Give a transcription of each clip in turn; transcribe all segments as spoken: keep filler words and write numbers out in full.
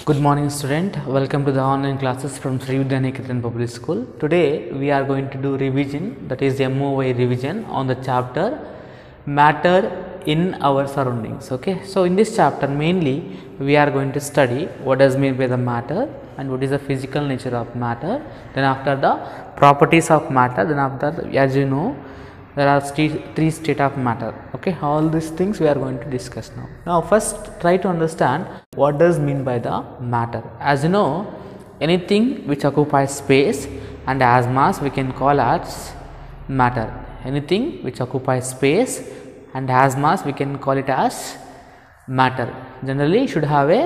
Good morning student, welcome to the online classes from Sri Vidya Niketan Public School. Today we are going to do revision, that is M O Y revision on the chapter matter in our surroundings. Okay, so in this chapter mainly we are going to study what does mean by the matter and what is the physical nature of matter, then after the properties of matter, then after the, as you know there are st three state of matter. Okay, all these things we are going to discuss now. Now first try to understand what does mean by the matter. As you know, anything which occupies space and has mass we can call as matter. Anything which occupies space and has mass we can call it as matter. Generally should have a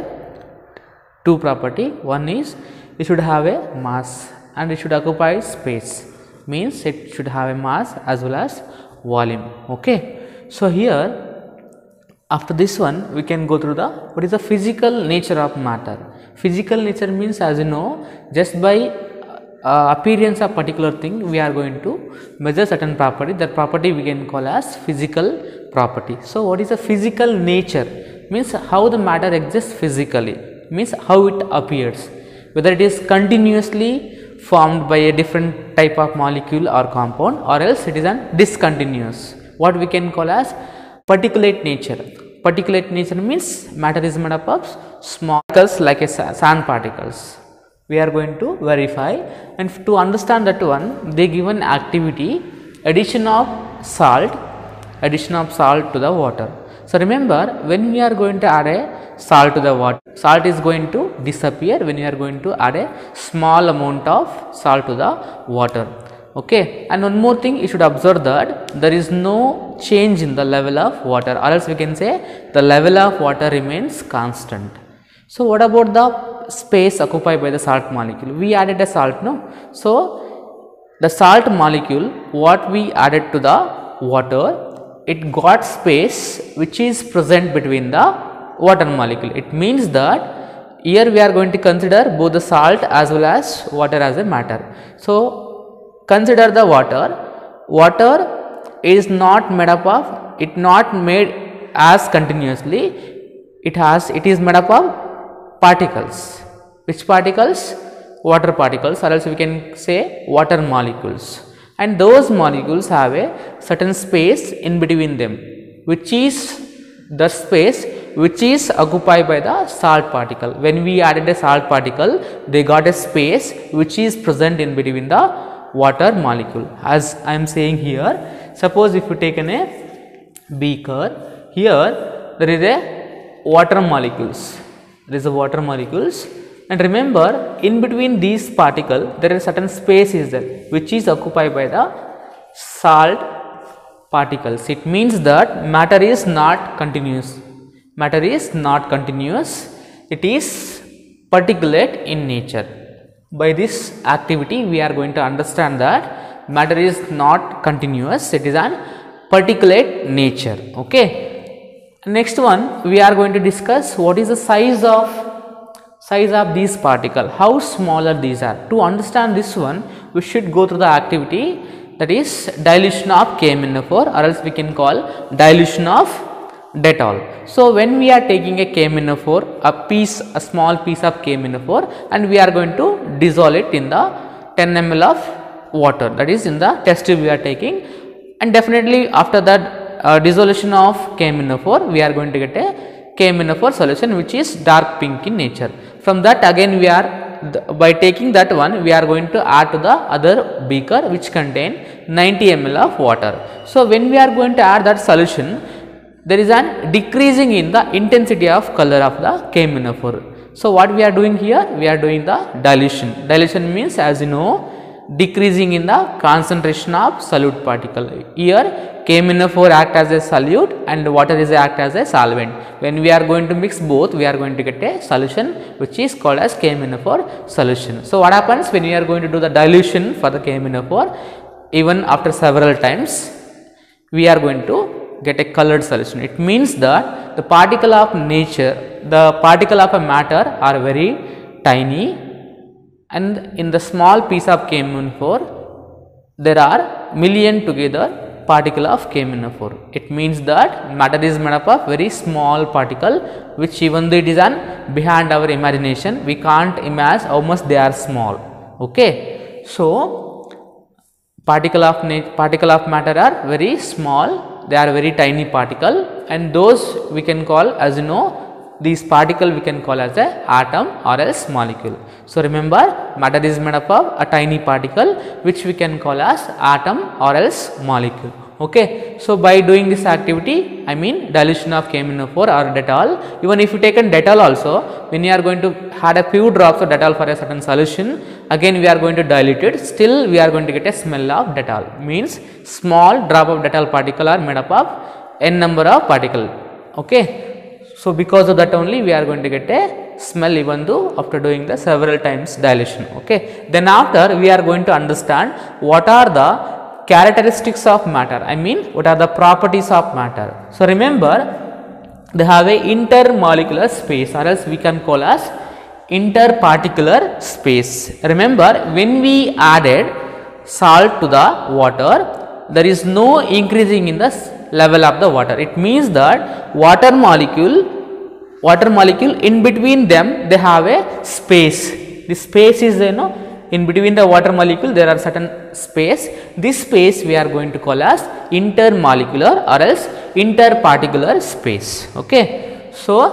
two property. One is it should have a mass and it should occupy space, means it should have a mass as well as volume. Okay, so here after this one we can go through the what is the physical nature of matter. Physical nature means, as you know, just by uh, appearance of particular thing we are going to measure certain property. That property we can call as physical property. So what is the physical nature? Means how the matter exists physically, means how it appears, whether it is continuously formed by a different type of molecule or compound, or else it is an discontinuous, what we can call as particulate nature. Particulate nature means matter is made up of small particles like a sand particles. We are going to verify, and to understand that one they give an activity addition of salt, addition of salt to the water. So remember, when we are going to add a salt to the water, salt is going to disappear when you are going to add a small amount of salt to the water. Okay, and one more thing you should observe, that there is no change in the level of water, or else we can say the level of water remains constant. So what about the space occupied by the salt molecule? We added a salt, no? So the salt molecule, what we added to the water, it got space which is present between the water molecule. It means that here we are going to consider both the salt as well as water as a matter. So consider the water. Water is not made up of, it not made as continuously, it has, it is made up of particles. Which particles? Water particles, or else we can say water molecules. And those molecules have a certain space in between them, which is the space which is occupied by the salt particle. When we added a salt particle, they got a space which is present in between the water molecule. As I am saying here, suppose if you take an a beaker, here there is a water molecules, there is a water molecules, and remember, in between these particles there is certain space is there which is occupied by the salt particles. It means that matter is not continuous. Matter is not continuous, it is particulate in nature. By this activity we are going to understand that matter is not continuous, it is an particulate nature. Okay. Next one we are going to discuss what is the size of size of these particles, how smaller these are. To understand this one we should go through the activity, that is dilution of K M N O four, or else we can call dilution of Dettol. So when we are taking a K M N O four, a piece, a small piece of K M N O four, and we are going to dissolve it in the ten milliliters of water, that is in the test tube we are taking, and definitely after that uh, dissolution of K M N O four we are going to get a K M N O four solution which is dark pink in nature. From that again we are, by taking that one we are going to add to the other beaker which contain ninety milliliters of water. So when we are going to add that solution, there is an decreasing in the intensity of color of the K M N O four. So what we are doing here, we are doing the dilution. Dilution means, as you know, decreasing in the concentration of solute particle. Here K M N O four act as a solute and water is act as a solvent. When we are going to mix both, we are going to get a solution which is called as K M N O four solution. So what happens when we are going to do the dilution for the K M N O four, even after several times we are going to get a colored solution. It means that the particle of nature, the particle of a matter are very tiny, and in the small piece of K M N O four there are million together particle of K M n O four. It means that matter is made up of very small particle, which even though it is an behind our imagination, we can't imagine how much they are small. Okay, so particle of particle of matter are very small, they are very tiny particle, and those we can call, as you know, these particle we can call as a atom or else molecule. So remember, matter is made up of a tiny particle which we can call as atom or else molecule. Okay, so by doing this activity, I mean dilution of K M n O four or Dettol. Even if you take an Dettol also, when you are going to add a few drops of Dettol for a certain solution, again we are going to dilute it, still we are going to get a smell of Dettol. Means small drop of Dettol particle are made up of n number of particle. Okay, so because of that only we are going to get a smell even though after doing the several times dilution. Okay, then after we are going to understand what are the characteristics of matter, I mean what are the properties of matter. So remember, they have a intermolecular space or else we can call as interparticular space. Remember, when we added salt to the water, there is no increasing in the level of the water. It means that water molecule water molecule in between them they have a space. This space is, you know, in between the water molecule there are certain space. This space we are going to call as intermolecular or else interparticular space. Okay,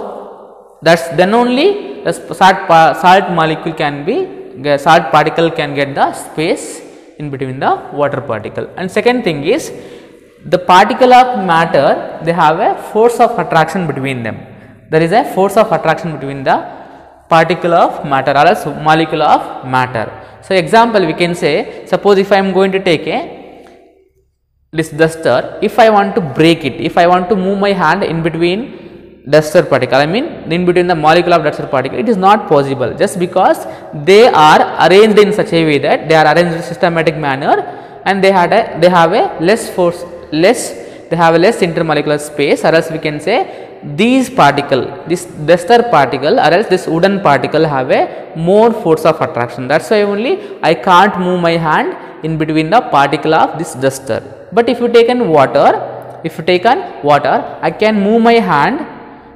so that's then only the salt, salt molecule can be salt particle can get the space in between the water particle. And second thing is, the particle of matter, they have a force of attraction between them. There is a force of attraction between the particle of matter or else molecule of matter. So example we can say, suppose if I am going to take a this duster, if I want to break it, if I want to move my hand in between duster particle, I mean in between the molecule of duster particle, it is not possible, just because they are arranged in such a way that they are arranged in a systematic manner, and they had a they have a less force less they have a less intermolecular space, or else we can say these particle, this duster particle or else this wooden particle have a more force of attraction. That's why only I can't move my hand in between the particle of this duster. But if you take in water, if you take on water, I can move my hand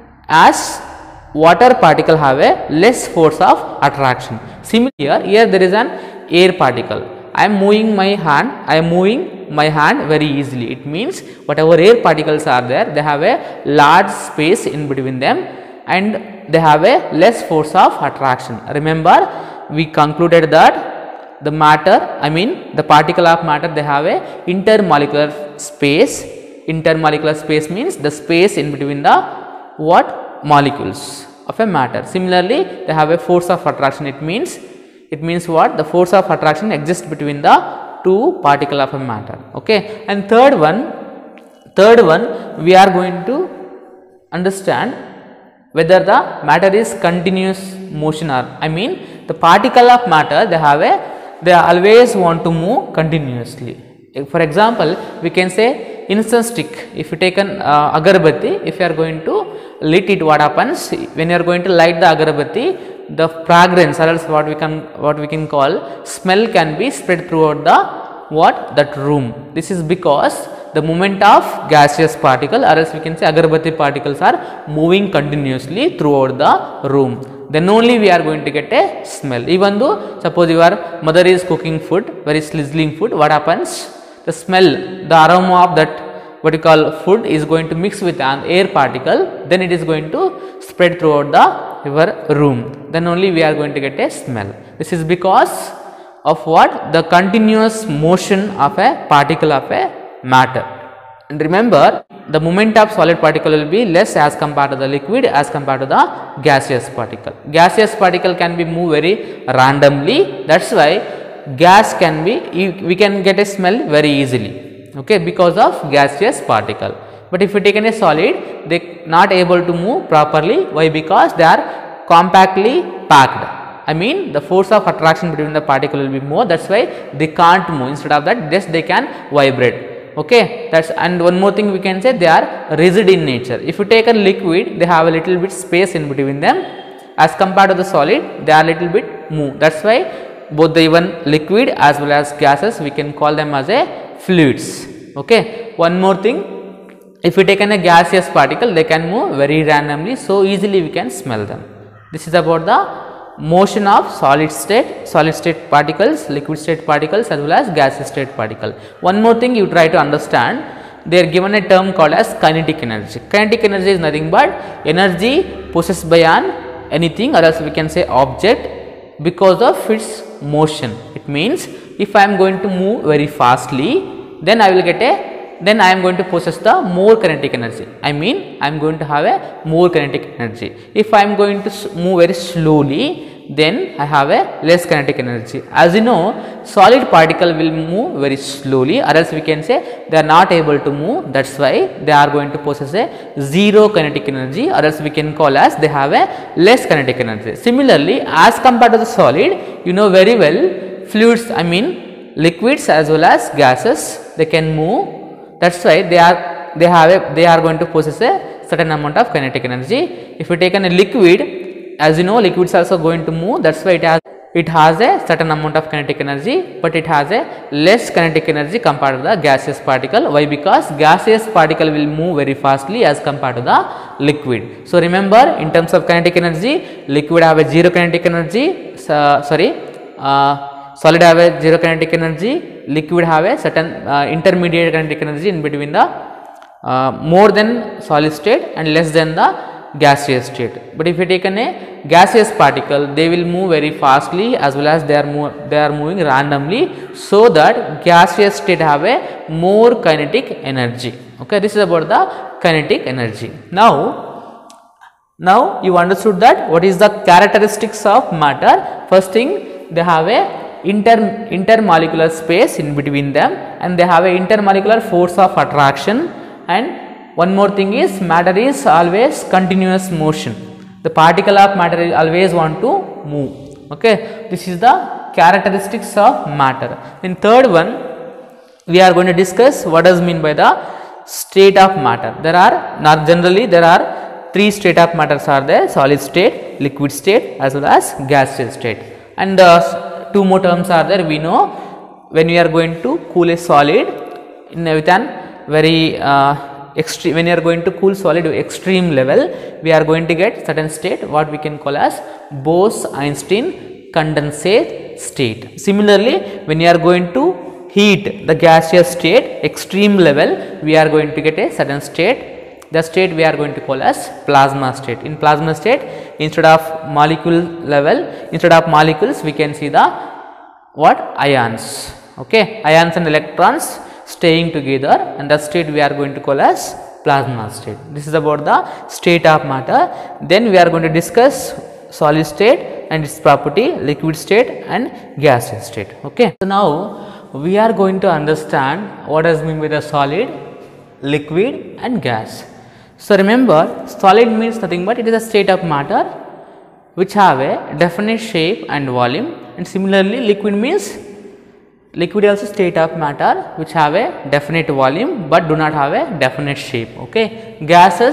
as water particle have a less force of attraction. Similarly, here, here there is an air particle. I am moving my hand, I am moving my hand very easily. It means whatever air particles are there, they have a large space in between them and they have a less force of attraction. Remember, we concluded that the matter, I mean the particle of matter, they have a intermolecular space. Intermolecular space means the space in between the what molecules of a matter. Similarly, they have a force of attraction. It means It means what? The force of attraction exists between the two particle of a matter. Okay. And third one, third one, we are going to understand whether the matter is continuous motion or, I mean, the particle of matter, they have a, they always want to move continuously. For example, we can say incense stick. If you take an uh, agarbatti, if you are going to lit it, what happens when you are going to light the agarbatti? The fragrance, or else what we can what we can call smell, can be spread throughout the what that room. This is because the movement of gaseous particle, or else we can say agarbatti particles, are moving continuously throughout the room. Then only we are going to get a smell. Even though suppose your mother is cooking food, very sizzling food, what happens? The smell, the aroma of that what you call food is going to mix with an air particle, then it is going to spread throughout the your room. Then only we are going to get a smell. This is because of what? The continuous motion of a particle of a matter. And remember, the moment of solid particle will be less as compared to the liquid as compared to the gaseous particle. Gaseous particle can be moved very randomly. That's why gas can be, we can get a smell very easily. Okay, because of gaseous particle. But if you take in a solid, they not able to move properly. Why? Because they are compactly packed. I mean the force of attraction between the particle will be more. That's why they can't move. Instead of that, just they can vibrate. Okay, that's, and one more thing we can say, they are rigid in nature. If you take a liquid, they have a little bit space in between them. As compared to the solid, they are little bit move. That's why both the even liquid as well as gases, we can call them as a fluids. Okay, one more thing, if we take a gaseous particle, they can move very randomly, so easily we can smell them. This is about the motion of solid state, solid state particles, liquid state particles as well as gaseous state particle. One more thing you try to understand, they are given a term called as kinetic energy. Kinetic energy is nothing but energy possessed by an anything, or else we can say object, because of its motion. It means if I am going to move very fastly, then I will get a then I am going to possess the more kinetic energy. I mean I am going to have a more kinetic energy. If I am going to move very slowly, then I have a less kinetic energy. As you know, solid particle will move very slowly, or else we can say they are not able to move. That's why they are going to possess a zero kinetic energy, or else we can call as they have a less kinetic energy. Similarly, as compared to the solid, you know very well, fluids, I mean liquids as well as gases, they can move. That's why they are they have a they are going to possess a certain amount of kinetic energy. If you take a liquid, as you know, liquids also going to move. That's why it has it has a certain amount of kinetic energy, but it has a less kinetic energy compared to the gaseous particle. Why? Because gaseous particle will move very fastly as compared to the liquid. So remember, in terms of kinetic energy, liquid have a zero kinetic energy. So, sorry. Uh, Solid have a zero kinetic energy, liquid have a certain uh, intermediate kinetic energy in between the uh, more than solid state and less than the gaseous state. But if you take a gaseous particle, they will move very fastly as well as they are move, they are moving randomly, so that gaseous state have a more kinetic energy. Okay, this is about the kinetic energy. Now, now you understood that what is the characteristics of matter. First thing, they have a inter intermolecular space in between them, and they have a intermolecular force of attraction. And one more thing is, matter is always continuous motion. The particle of matter always want to move. Okay, this is the characteristics of matter. In third one, we are going to discuss what does mean by the state of matter. There are not generally there are three state of matters are there: solid state, liquid state as well as gaseous state. And uh, two more terms are there. We know when we are going to cool a solid in with an very uh, extreme, when you are going to cool solid to extreme level, we are going to get certain state what we can call as Bose-Einstein condensate state. Similarly, when you are going to heat the gaseous state extreme level, we are going to get a certain state. The state we are going to call as plasma state. In plasma state, instead of molecule level, instead of molecules, we can see the what ions. Okay, ions and electrons staying together, and the state we are going to call as plasma state. This is about the state of matter. Then we are going to discuss solid state and its property, liquid state and gaseous state. Okay, so now we are going to understand what does mean by the solid, liquid and gas. So remember, solid means nothing but it is a state of matter which have a definite shape and volume, and similarly liquid means liquid also state of matter which have a definite volume but do not have a definite shape. Okay, gases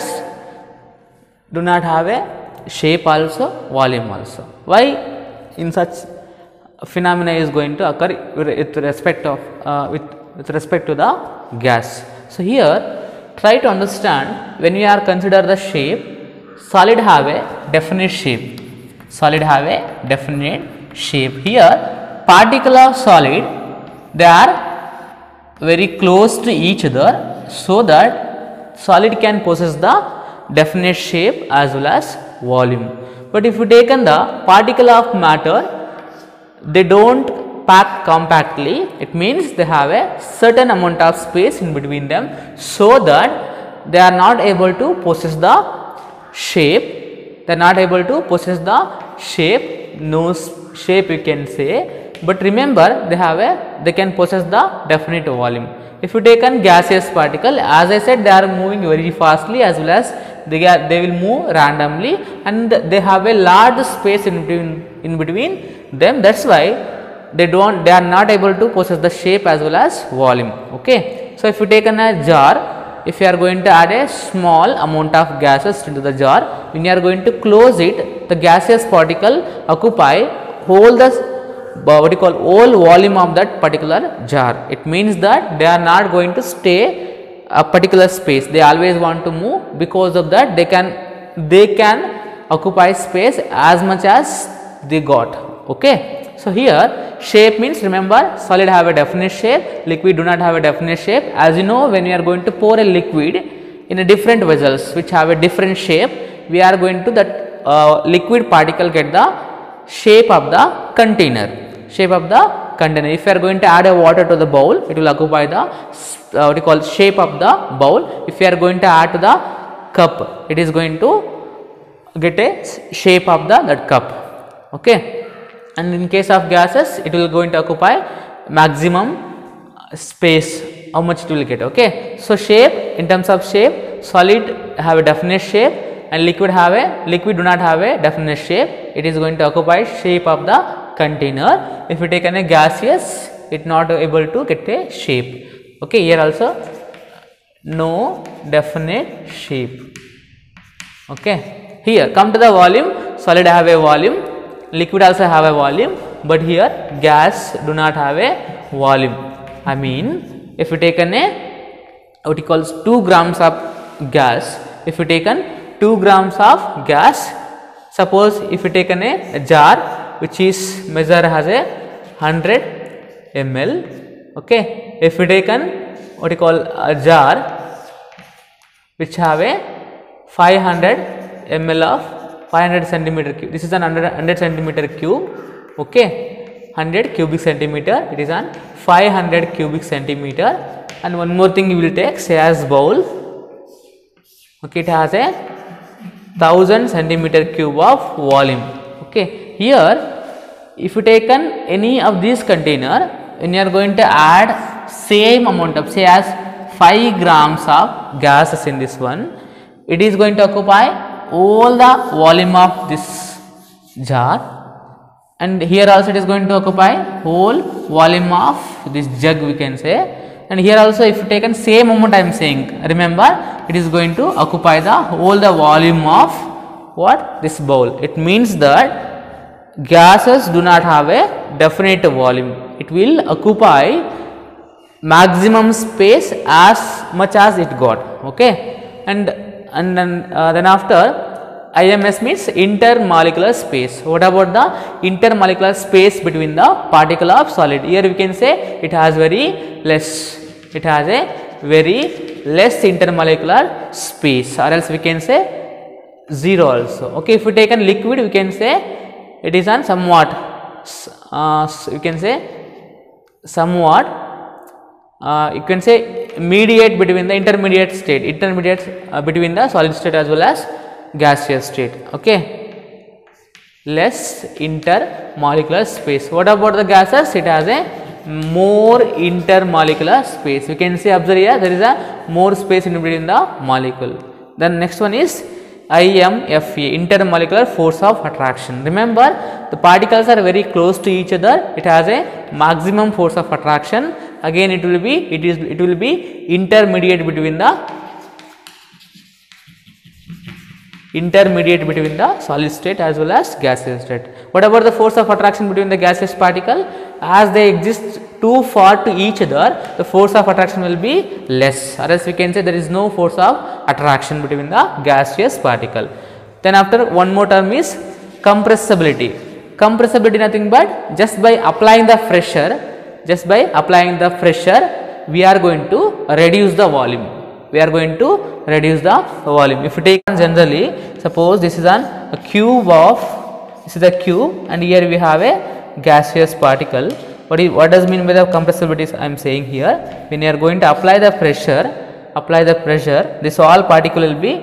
do not have a shape also, volume also. Why in such phenomena is going to occur with respect of uh, with, with respect to the gas. So here try to understand, when we are consider the shape, solid have a definite shape, solid have a definite shape. Here particle of solid, they are very close to each other, so that solid can possess the definite shape as well as volume. But if you take the particle of matter, they don't pack compactly. It means they have a certain amount of space in between them, so that they are not able to possess the shape. They are not able to possess the shape, no shape you can say. But remember, they have a they can possess the definite volume. If you take a gaseous particle, as I said, they are moving very fastly as well as they are, they will move randomly, and they have a large space in between in between them. That's why they don't they are not able to possess the shape as well as volume. Okay, so if you take a jar, if you are going to add a small amount of gases into the jar, when you are going to close it, the gaseous particle occupy whole the uh, what you call whole volume of that particular jar. It means that they are not going to stay a particular space, they always want to move. Because of that they can they can occupy space as much as they got. Okay, so here shape means, remember, solid have a definite shape, liquid do not have a definite shape. As you know, when we are going to pour a liquid in a different vessels which have a different shape, we are going to that uh, liquid particle get the shape of the container, shape of the container. If you are going to add a water to the bowl, it will occupy the uh, what you call shape of the bowl. If you are going to add to the cup, it is going to get a shape of the that cup. Okay, and in case of gases, it will going to occupy maximum space, how much it will get. Okay, so shape, in terms of shape, solid have a definite shape and liquid have a liquid do not have a definite shape. It is going to occupy shape of the container. If you take a gaseous, it not able to get a shape. Okay, here also no definite shape. Okay, here come to the volume. Solid have a volume, liquid also have a volume, but here gas do not have a volume. I mean, if you take a what you calls two grams of gas, if you taken two grams of gas, suppose if you taken a jar which is measure has a one hundred milliliters. Okay, if you taken what you call a jar which have a five hundred milliliters of five hundred centimeter cube, this is an one hundred centimeter cube. Okay, one hundred cubic centimeter, it is an five hundred cubic centimeter. And one more thing you will take, say as bowl. Okay, it has a thousand centimeter cube of volume. Okay, here if you taken any of these container, when you are going to add same amount of, say as five grams of gases in this one, it is going to occupy all the volume of this jar, and here also it is going to occupy whole volume of this jug, we can say. And here also if you taken same amount, I am saying, remember, it is going to occupy the whole the volume of what, this bowl. It means that gases do not have a definite volume, it will occupy maximum space as much as it got. Okay, and and then uh, then after I M S means intermolecular space. What about the intermolecular space between the particle of solid? Here we can say it has very less, it has a very less intermolecular space, or else we can say zero also. Okay, if we take a liquid, we can say it is on somewhat, uh, you can say somewhat, uh, you can say mediate between the intermediate state, intermediate uh, between the solid state as well as gaseous state. Okay, less intermolecular space. What about the gases? It has a more intermolecular space. We can say, observe here, there is a more space in between the molecule. Then next one is I M F A, intermolecular force of attraction. Remember, the particles are very close to each other. It has a maximum force of attraction. Again, it will be it is it will be intermediate between the intermediate between the solid state as well as gaseous state. What about the force of attraction between the gaseous particle? As they exist too far to each other, the force of attraction will be less, or else we can say there is no force of attraction between the gaseous particle. Then after, one more term is compressibility. Compressibility nothing but just by applying the pressure, just by applying the pressure, we are going to reduce the volume. We are going to reduce the volume. If you take generally, suppose this is an a cube of, this is a cube, and here we have a gaseous particle. What is, what does mean by the compressibility? I am saying here, when you are going to apply the pressure, apply the pressure, this all particle will be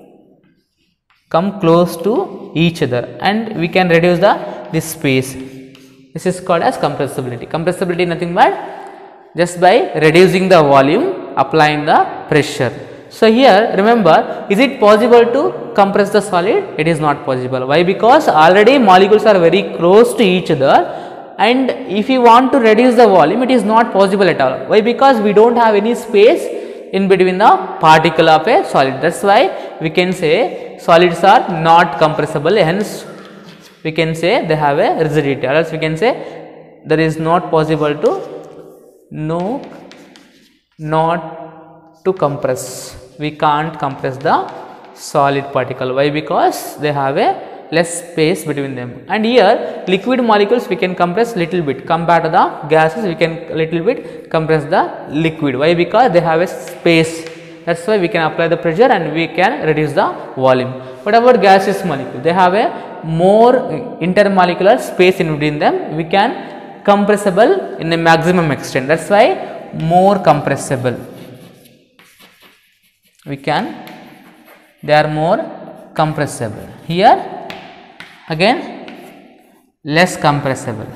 come close to each other, and we can reduce the this space. This is called as compressibility. Compressibility nothing but just by reducing the volume, applying the pressure. So here remember, is it possible to compress the solid? It is not possible. Why? Because already molecules are very close to each other, and if you want to reduce the volume, it is not possible at all. Why? Because we don't have any space in between the particle of a solid. That's why we can say solids are not compressible, hence we can say they have a rigidity, or else we can say there is not possible to no not to compress. We can't compress the solid particle. Why? Because they have a less space between them. And here liquid molecules we can compress little bit compared to the gases. We can little bit compress the liquid. Why? Because they have a space. That's why we can apply the pressure and we can reduce the volume. What about gaseous molecule? They have a more intermolecular space in between them. We can compressible in a maximum extent. That's why more compressible. We can, they are more compressible. Here again less compressible.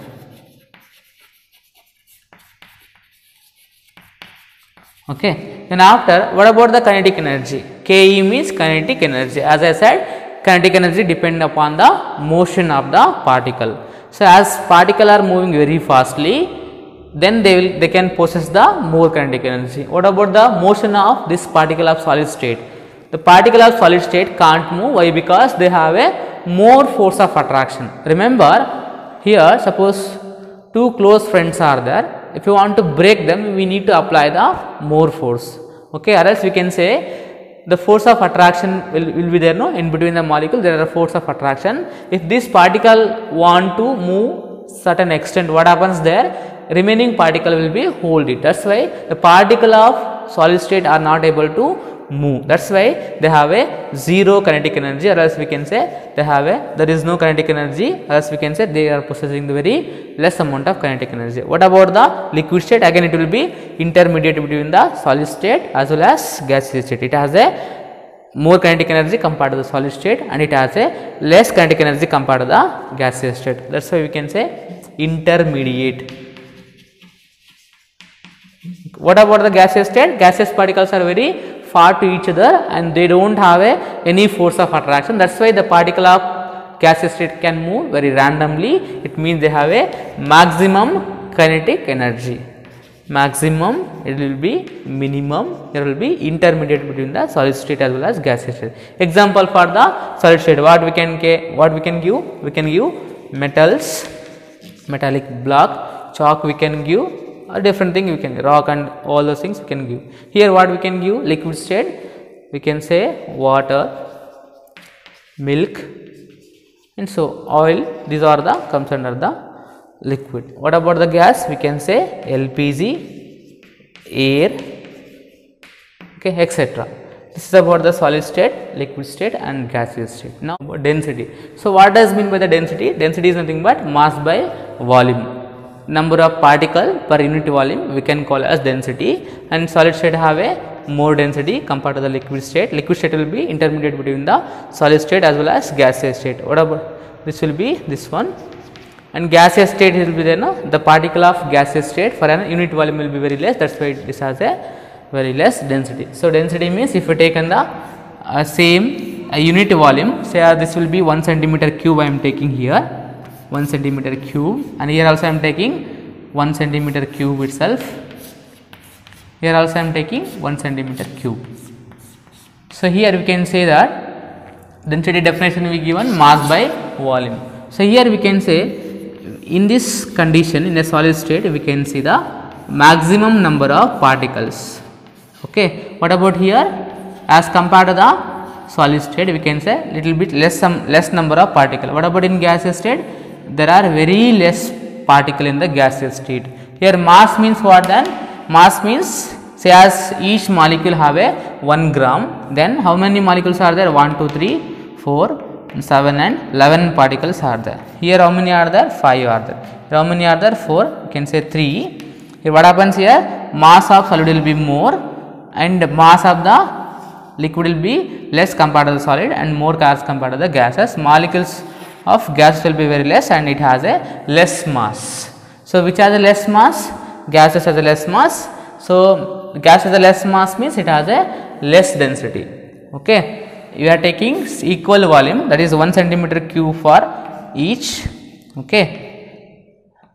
Okay. Then after, what about the kinetic energy? Ke means kinetic energy. As I said, kinetic energy depends upon the motion of the particle. So as particle are moving very fastly, then they will they can possess the more kinetic energy. What about the motion of this particle of solid state? The particle of solid state can't move. Why? Because they have a more force of attraction. Remember, here suppose two close friends are there. If you want to break them, we need to apply the more force. Okay, or else we can say the force of attraction will, will be there, no, in between the molecule there are force of attraction. If this particle want to move certain extent, what happens there? Remaining particle will be hold it. That's why the particle of solid state are not able to move. That's why they have a zero kinetic energy, or else we can say they have a there is no kinetic energy, or else we can say they are possessing the very less amount of kinetic energy. What about the liquid state? Again it will be intermediate between the solid state as well as gaseous state. It has a more kinetic energy compared to the solid state and it has a less kinetic energy compared to the gaseous state. That's why we can say intermediate. What about the gaseous state? Gaseous particles are very far to each other and they don't have a, any force of attraction. That's why the particle of gaseous state can move very randomly. It means they have a maximum kinetic energy. Maximum, it will be minimum, there will be intermediate between the solid state as well as gaseous state. Example for the solid state, what we can what we can give? We can give metals, metallic block, chalk we can give, a different thing we can give, rock and all those things we can give. Here what we can give? Liquid state, we can say water, milk, and so oil. These are the comes under the liquid. What about the gas? We can say L P G, air, okay, et cetera. This is about the solid state, liquid state and gaseous state. Now density. So what does mean by the density? Density is nothing but mass by volume. Number of particle per unit volume we can call as density, and solid state have a more density compared to the liquid state. Liquid state will be intermediate between the solid state as well as gaseous state. What about this? Will be this one. And gaseous state will be there, no? The particle of gaseous state for an unit volume will be very less. That's why this has a very less density. So density means if you taken the uh, same uh, unit volume, say uh, this will be one centimeter cube. I am taking here one centimeter cube, and here also I am taking one centimeter cube itself. Here also I am taking one centimeter cube. So here we can say that density definition we given mass by volume. So here we can say, in this condition, in a solid state, we can see the maximum number of particles. Okay. What about here? As compared to the solid state, we can say little bit less some less number of particles. What about in gaseous state? There are very less particle in the gaseous state. Here mass means what then? Mass means, say as each molecule have a one gram. Then how many molecules are there? one, two, three, four, seven and eleven particles are there. Here how many are there? five are there. Here how many are there? four. You can say three. Here what happens here? Mass of solid will be more and mass of the liquid will be less compared to the solid and more as compared to the gases. Molecules of gas will be very less and it has a less mass. So which has a less mass? Gases has a less mass. So gas has a less mass means it has a less density. Okay. You are taking equal volume, that is one centimeter cube for each. Okay.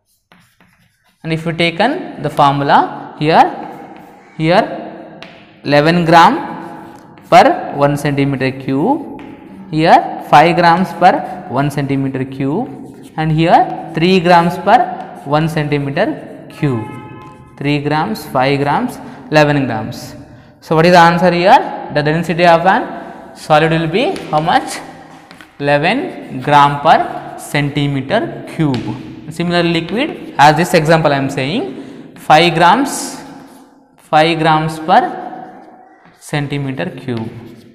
And if you taken the formula here, here eleven gram per one centimeter cube, here five grams per one centimeter cube, and here three grams per one centimeter cube. three grams, five grams, eleven grams. So what is the answer here? The density of an solid will be how much? eleven gram per centimeter cube. Similarly, liquid, as this example I am saying, five grams, five grams per centimeter cube.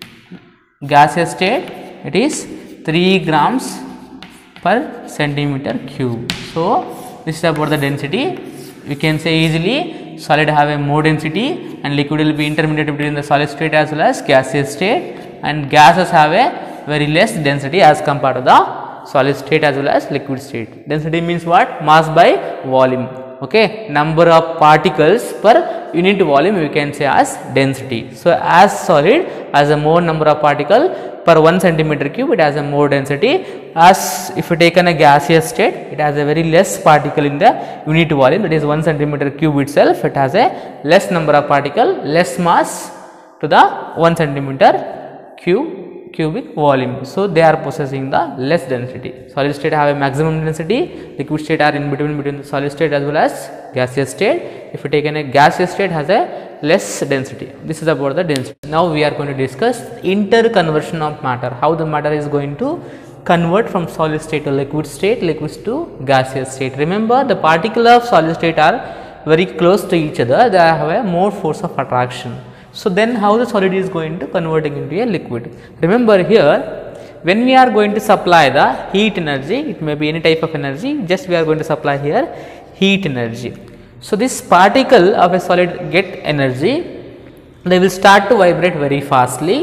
Gaseous state, it is three grams per centimeter cube. So this is about the density. We can say easily solid have a more density and liquid will be intermediate between the solid state as well as gaseous state, and gases have a very less density as compared to the solid state as well as liquid state. Density means what? Mass by volume. Okay, number of particles per unit volume we can say as density. So as solid has a more number of particle per one centimeter cube, it has a more density. As if you taken a gaseous state, it has a very less particle in the unit volume, that is one centimeter cube itself, it has a less number of particle, less mass to the one centimeter cube cubic volume. So they are possessing the less density. Solid state have a maximum density, liquid state are in between between the solid state as well as gaseous state. If you taken a gaseous state has a less density. This is about the density. Now we are going to discuss interconversion of matter, how the matter is going to convert from solid state to liquid state, liquids to gaseous state. Remember, the particles of solid state are very close to each other, they have a more force of attraction. So then how the solid is going to converting into a liquid? Remember here, when we are going to supply the heat energy, it may be any type of energy, just we are going to supply here heat energy. So this particle of a solid get energy, they will start to vibrate very fastly,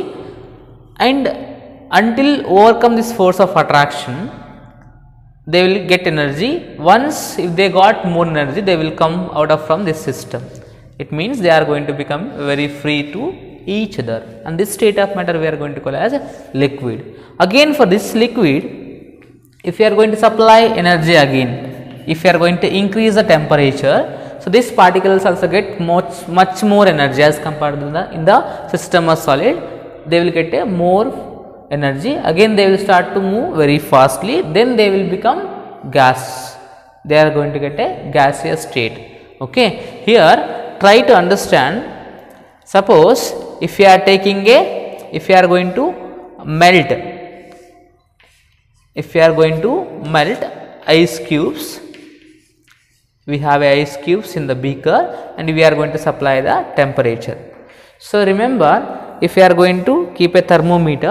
and until overcome this force of attraction, they will get energy. Once if they got more energy, they will come out of from this system. It means they are going to become very free to each other, and this state of matter we are going to call as liquid. Again for this liquid, if you are going to supply energy again, if you are going to increase the temperature, so these particles also get much much more energy as compared to the in the system of solid. They will get a more energy, again they will start to move very fastly, then they will become gas. They are going to get a gaseous state. Okay, here try to understand. Suppose if you are taking a, if you are going to melt, if you are going to melt ice cubes, we have ice cubes in the beaker and we are going to supply the temperature. So remember, if you are going to keep a thermometer,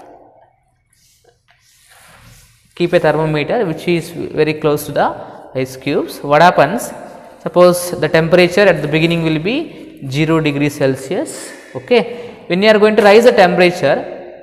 keep a thermometer which is very close to the ice cubes, what happens? Suppose the temperature at the beginning will be zero degrees Celsius. Okay, when you are going to rise the temperature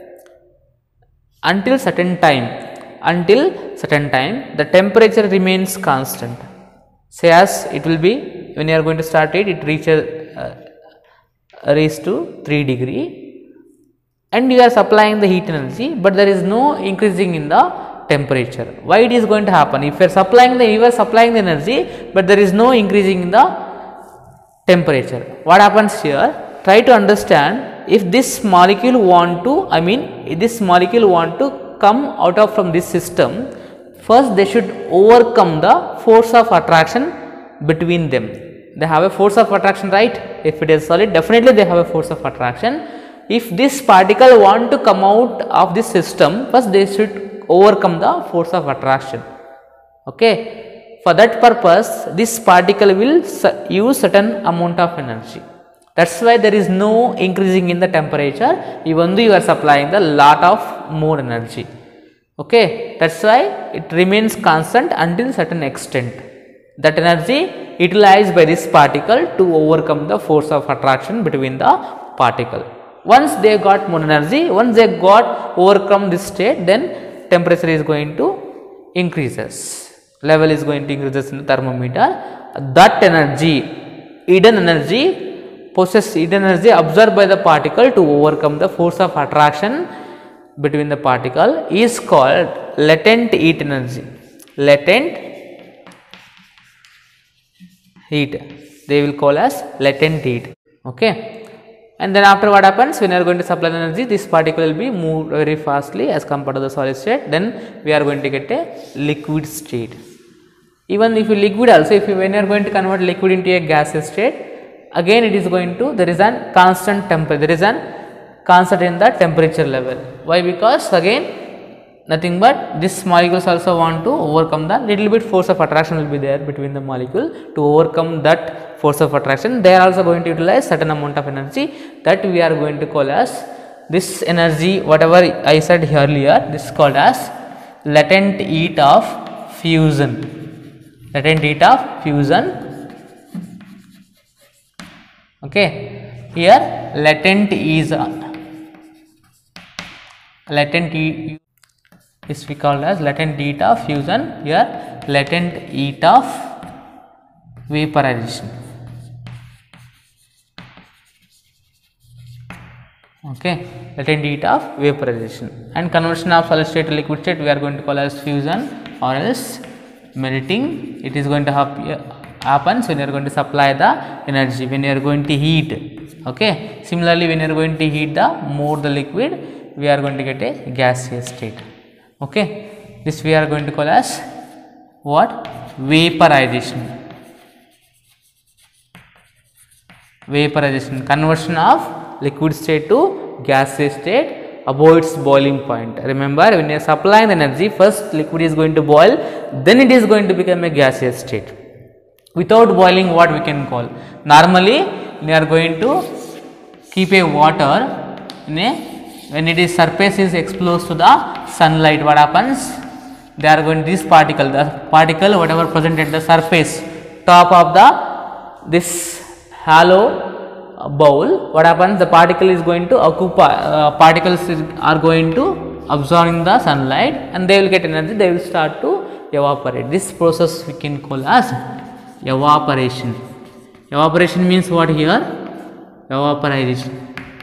until certain time, until certain time the temperature remains constant. Say as it will be, when you are going to start it, it reaches uh, raise to three degree, and you are supplying the heat energy, but there is no increasing in the temperature. Why it is going to happen? If you are supplying the, you are supplying the energy, but there is no increasing in the temperature. What happens here? Try to understand. If this molecule want to, I mean, if this molecule want to come out of from this system, first they should overcome the force of attraction between them. They have a force of attraction, right? If it is solid, definitely they have a force of attraction. If this particle want to come out of this system, first they should overcome the force of attraction. Okay, for that purpose this particle will use certain amount of energy. That's why there is no increasing in the temperature, even though you are supplying the lot of more energy. Okay, that's why it remains constant until certain extent. That energy utilized by this particle to overcome the force of attraction between the particle. Once they got more energy, once they got overcome this state, then temperature is going to increases, level is going to increases in the thermometer. That energy, hidden energy, possessed hidden energy absorbed by the particle to overcome the force of attraction between the particle is called latent heat energy. Latent heat, they will call as latent heat. Okay, and then after what happens, when you are going to supply the energy, this particle will be moved very fastly as compared to the solid state, then we are going to get a liquid state. Even if you liquid also, if you when you are going to convert liquid into a gaseous state, again it is going to, there is a constant temperature, there is a constant in the temperature level. Why? Because again nothing but this molecules also want to overcome the little bit force of attraction will be there between the molecule. To overcome that force of attraction, they are also going to utilize certain amount of energy that we are going to call as this energy, whatever I said earlier, this is called as latent heat of fusion. Latent heat of fusion. Okay, here latent is uh, latent heat. This we call as latent heat of fusion, here latent heat of vaporization. Okay, latent heat of vaporization. And conversion of solid state to liquid state we are going to call as fusion or else melting. It is going to happen when you are going to supply the energy, when you are going to heat. Okay, similarly when you are going to heat the more the liquid, we are going to get a gaseous state. Okay, this we are going to call as what? Vaporization. Vaporization, conversion of liquid state to gaseous state above its boiling point. Remember, when you are supplying the energy, first liquid is going to boil, then it is going to become a gaseous state. Without boiling, what we can call? Normally, we are going to keep a water in a, when it is surface is exposed to the sunlight, what happens? They are going, this particle, the particle whatever present at the surface, top of the this hollow bowl, what happens? The particle is going to occupy, uh, particles is, are going to absorbing the sunlight and they will get energy, they will start to evaporate. This process we can call as evaporation. Evaporation means what here? Evaporization.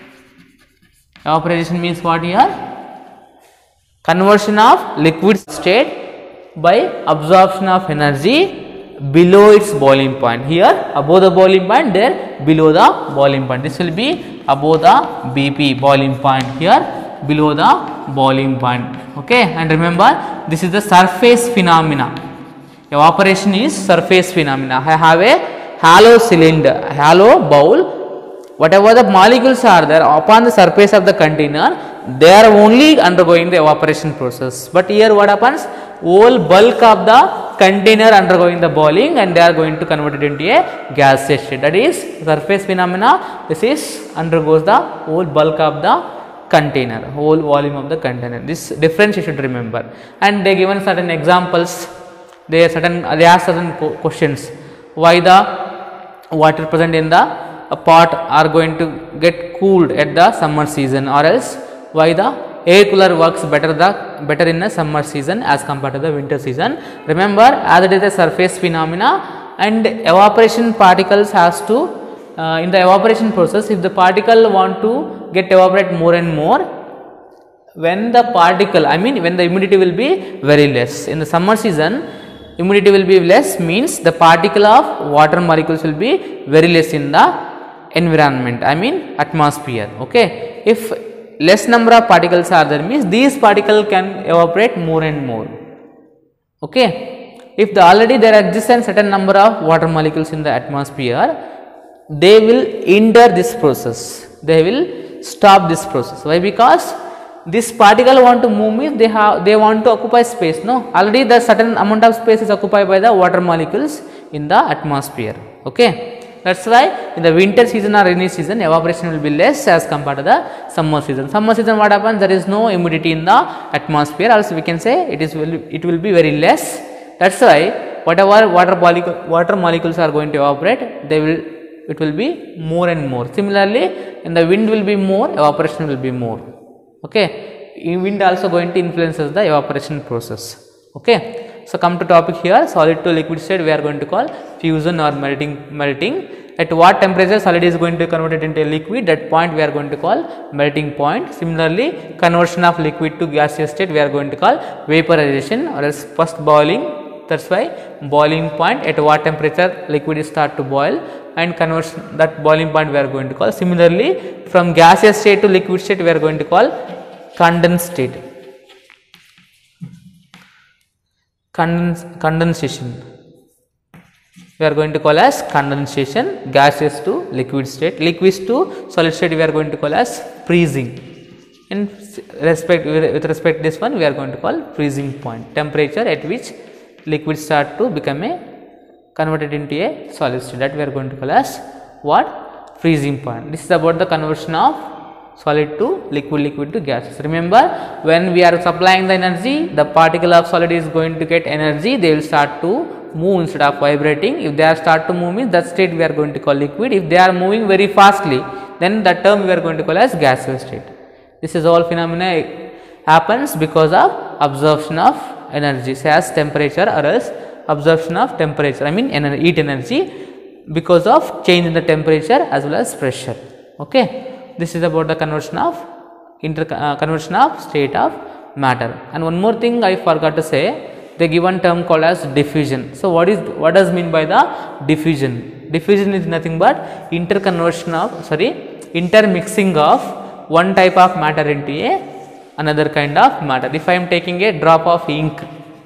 Evaporation means what here? Conversion of liquid state by absorption of energy below its boiling point. Here above the boiling point, there below the boiling point. This will be above the B P boiling point, here below the boiling point. Okay, and remember this is the surface phenomena. Evaporation is surface phenomena. I have a hollow cylinder, hollow bowl. Whatever the molecules are there upon the surface of the container, they are only undergoing the evaporation process. But here what happens? Whole bulk of the container undergoing the boiling and they are going to convert it into a gaseous state. That is surface phenomena. This is undergoes the whole bulk of the container, whole volume of the container. This difference you should remember. And they given certain examples. They are certain. They ask certain questions. Why the water present in the a pot are going to get cooled at the summer season, or else why the air cooler works better the better in the summer season as compared to the winter season. Remember, as it is a surface phenomena and evaporation particles has to uh, in the evaporation process, if the particle want to get evaporate more and more, when the particle, I mean when the humidity will be very less. In the summer season, humidity will be less, means the particle of water molecules will be very less in the environment, I mean atmosphere. Okay, if less number of particles are there, means these particles can evaporate more and more. Okay, if the already there exists a certain number of water molecules in the atmosphere, they will hinder this process, they will stop this process. Why? Because this particle want to move, means they have they want to occupy space. No, already the certain amount of space is occupied by the water molecules in the atmosphere. Okay, that's why in the winter season or rainy season, evaporation will be less as compared to the summer season. Summer season, what happens? There is no humidity in the atmosphere, also we can say it is will it will be very less. That's why whatever water molecule water molecules are going to evaporate, they will it will be more and more. Similarly, in the wind will be more, evaporation will be more. Okay, wind also going to influences the evaporation process. Okay, so come to topic here, solid to liquid state we are going to call fusion or melting. Melting at what temperature solid is going to convert it into a liquid, that point we are going to call melting point. Similarly, conversion of liquid to gaseous state we are going to call vaporization or else first boiling. That's why boiling point, at what temperature liquid is start to boil, and conversion, that boiling point we are going to call. Similarly, from gaseous state to liquid state we are going to call condensed state. Condens condensation. we are going to call as condensation, gaseous to liquid state, liquids to solid state we are going to call as freezing. In respect with respect to this one we are going to call freezing point, temperature at which liquids start to become a converted into a solid state, that we are going to call as what? Freezing point. This is about the conversion of solid to liquid, liquid to gases. Remember, when we are supplying the energy, the particle of solid is going to get energy, they will start to move instead of vibrating. If they are start to move means that state we are going to call liquid. If they are moving very fastly, then that term we are going to call as gaseous state. This is all phenomena happens because of absorption of energy, say as temperature or else absorption of temperature, I mean ener heat energy because of change in the temperature as well as pressure. Okay. This is about the conversion of inter uh, conversion of state of matter. And one more thing I forgot to say, the given term called as diffusion. So what is what does mean by the diffusion? Diffusion is nothing but interconversion of sorry intermixing of one type of matter into a another kind of matter. If I am taking a drop of ink,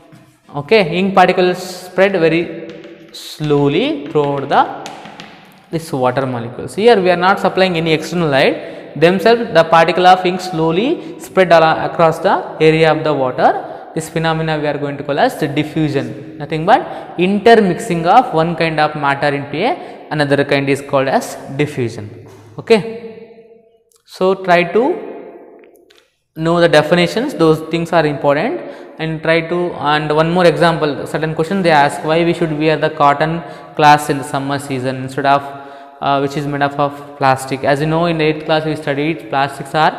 okay, ink particles spread very slowly throughout the this water molecules. Here we are not supplying any external light, themselves the particle of ink slowly spread across the area of the water. This phenomena we are going to call as the diffusion, nothing but intermixing of one kind of matter into a another kind is called as diffusion. Okay. So try to know the definitions, those things are important, and try to, and one more example, certain question they ask, why we should wear the cotton cloths in the summer season instead of uh, which is made up of plastic. As you know, in eighth class we studied plastics are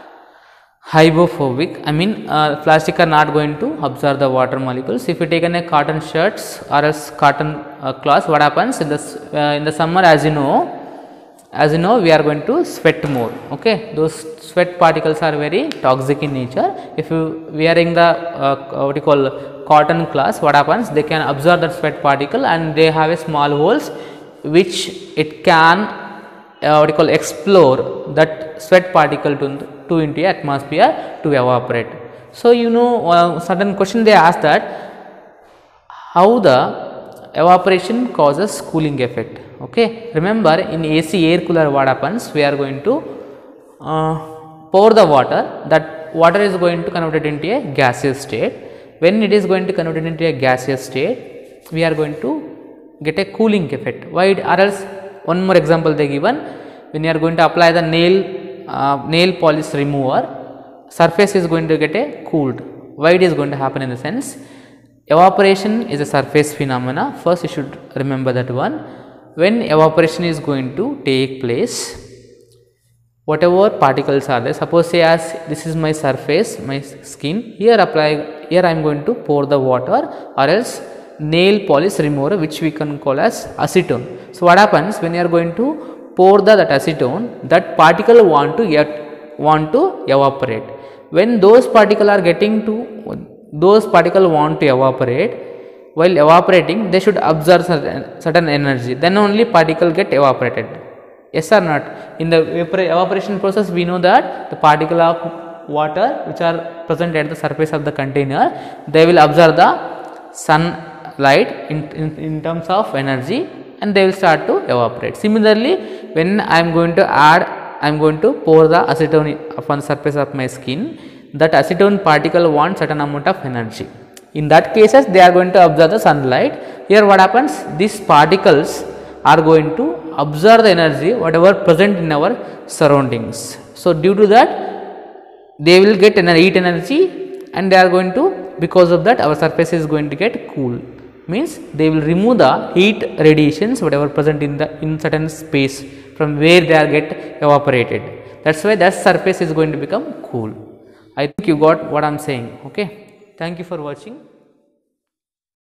hydrophobic, I mean uh, plastic are not going to absorb the water molecules. If you take a cotton shirts or else cotton uh, cloths, what happens in the uh, in the summer, as you know as you know we are going to sweat more. Okay, those sweat particles are very toxic in nature. If you wearing the uh, what you call cotton cloths, what happens, they can absorb that sweat particle and they have a small holes which it can uh, what you call explore that sweat particle to, to into the atmosphere to evaporate. So you know uh, certain question they ask that how the evaporation causes cooling effect. Okay, remember in A C air cooler what happens, we are going to uh, pour the water, that water is going to convert it into a gaseous state. When it is going to convert it into a gaseous state, we are going to get a cooling effect. Why? Or else one more example they given, when you are going to apply the nail uh, nail polish remover, surface is going to get a cooled. Why it is going to happen in the sense, evaporation is a surface phenomena. First you should remember that one. When evaporation is going to take place, whatever particles are there, suppose say as this is my surface, my skin, here apply, here I am going to pour the water or else nail polish remover which we can call as acetone. So what happens, when you are going to pour the that acetone, that particle want to get want to evaporate. When those particles are getting to, those particles want to evaporate, while evaporating they should absorb certain, certain energy, then only particle get evaporated. Yes or not? In the evaporation process we know that the particle of water which are present at the surface of the container, they will absorb the sunlight in, in, in terms of energy and they will start to evaporate. Similarly, when I am going to add, I am going to pour the acetone upon the surface of my skin, that acetone particle wants certain amount of energy. In that cases they are going to absorb the sunlight. Here what happens, these particles are going to absorb the energy whatever present in our surroundings. So due to that they will get an heat energy and they are going to, because of that our surface is going to get cool, means they will remove the heat radiations whatever present in the in certain space from where they are get evaporated. That's why that surface is going to become cool. I think you got what I am saying. Okay. Thank you for watching.